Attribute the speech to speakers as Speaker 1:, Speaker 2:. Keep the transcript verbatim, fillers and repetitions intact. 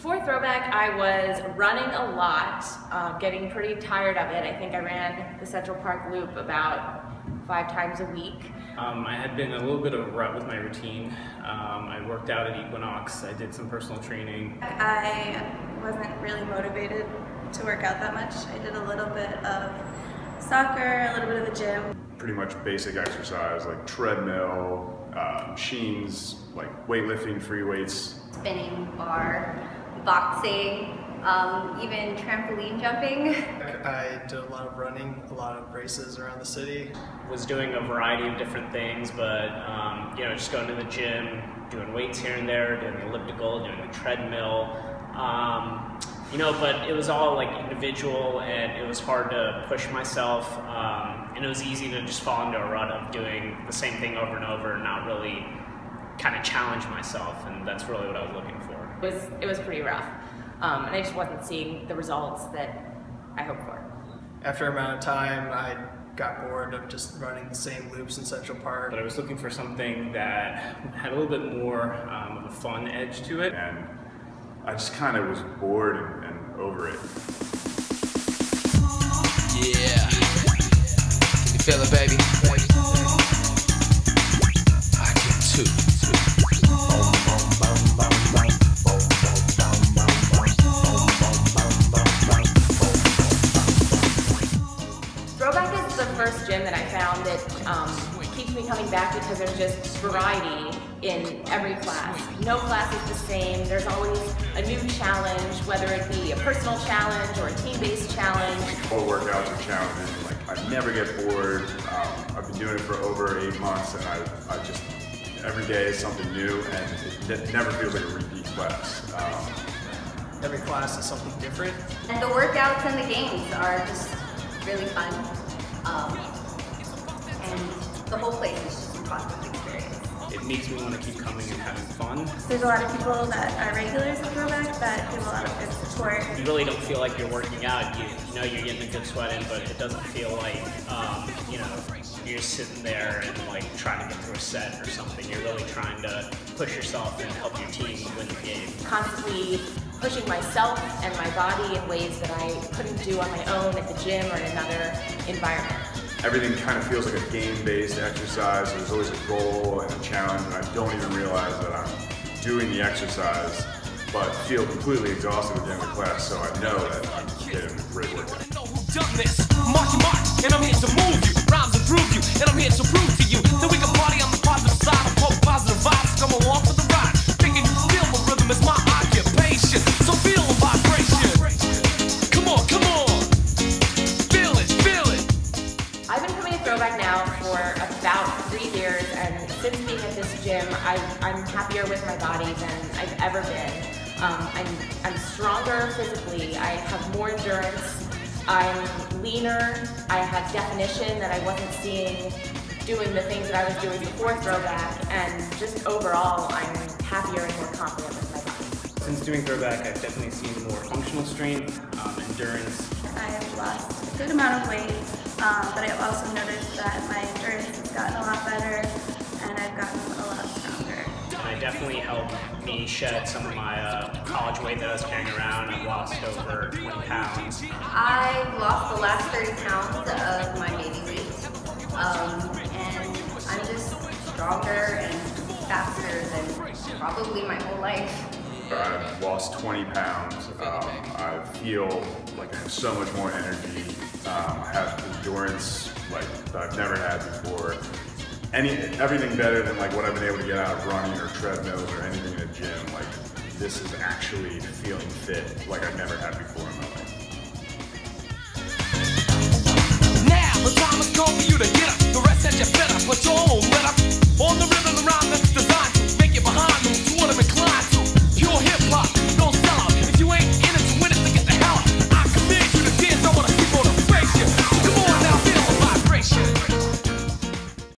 Speaker 1: Before Throwback, I was running a lot, uh, getting pretty tired of it. I think I ran the Central Park Loop about five times a week.
Speaker 2: Um, I had been a little bit of a rut with my routine. Um, I worked out at Equinox, I did some personal training.
Speaker 3: I wasn't really motivated to work out that much. I did a little bit of soccer, a little bit of the gym.
Speaker 4: Pretty much basic exercise like treadmill, uh, machines, like weightlifting, free weights.
Speaker 5: Spinning, bar, boxing, um, even trampoline jumping.
Speaker 6: I did a lot of running, a lot of races around the city.
Speaker 2: Was doing a variety of different things, but um, you know, just going to the gym, doing weights here and there, doing the elliptical, doing the treadmill. Um, you know, but it was all like individual, and it was hard to push myself. Um, and it was easy to just fall into a rut of doing the same thing over and over, and not really kind of challenge myself. And that's really what I was looking for.
Speaker 1: It was it was pretty rough, um, and I just wasn't seeing the results that I hoped for.
Speaker 6: After a amount of time, I got bored of just running the same loops in Central Park.
Speaker 2: But I was looking for something that had a little bit more um, of a fun edge to it.
Speaker 4: And I just kind of was bored and, and over it.
Speaker 7: Yeah. Can you feel it, baby? I can too.
Speaker 1: Throwback is the first gym that I found that um, keeps me coming back because there's just variety in every class. No class is the same. There's always a new challenge, whether it be a personal challenge or a team-based challenge.
Speaker 4: All workouts are challenging. Like I never get bored. Um, I've been doing it for over eight months, and I, I just every day is something new, and it never feels like a repeat class. Um,
Speaker 6: Every class is something different.
Speaker 5: And the workouts and the games are just really fun. Um, and the whole place is just a positive experience.
Speaker 2: It makes me want to keep coming and having fun.
Speaker 3: There's a lot of people that are regulars at Throwback that give a lot of good support.
Speaker 2: You really don't feel like you're working out. You, you know you're getting a good sweat in, but it doesn't feel like, um, you know, you're sitting there and like trying to get through a set or something. You're really trying to push yourself and help your team win the game.
Speaker 1: Constantly pushing myself and my body in ways that I couldn't do on my own at the gym or in another environment.
Speaker 4: Everything kind of feels like a game-based exercise. There's always a goal and a challenge, and I don't even realize that I'm doing the exercise, but feel completely exhausted at the end of the class, so I know that I'm getting a great workout.
Speaker 7: I know who done this. Mark your mark, and I'm here to move you. Rhymes improve you, and I'm here to prove to you that we can party on the positive side. I'm hope positive vibes come along for the ride. Thinking you feel the rhythm is my occupation, so feel the vibration. Come on, come on. Feel it, feel it.
Speaker 1: I've been coming to Throwback now for about three years, and since being at this gym, I, I'm happier with my body than I've ever been. Um, I'm, I'm stronger physically, I have more endurance, I'm leaner, I have definition that I wasn't seeing doing the things that I was doing before Throwback, and just overall, I'm happier and more confident with my body.
Speaker 2: Since doing Throwback, I've definitely seen more functional strength, um, endurance.
Speaker 3: I have lost a good amount of weight, um, but I've also noticed that my endurance has gotten a lot better, and I've gotten a lot stronger.
Speaker 2: And it definitely helped me shed some of my uh, college weight that I was carrying around. I've lost over twenty pounds.
Speaker 5: I've lost the last thirty pounds of my baby weight. Um, and I'm just stronger and faster than probably my whole life.
Speaker 4: I've lost twenty pounds. Um, I feel like I have so much more energy. Um, I have endurance like that I've never had before. Any, everything better than like what I've been able to get out of running or treadmills or anything in a gym. Like this is actually feeling fit like I've never had before in my life.
Speaker 7: Now the time has come for you to get up. The rest that you better put your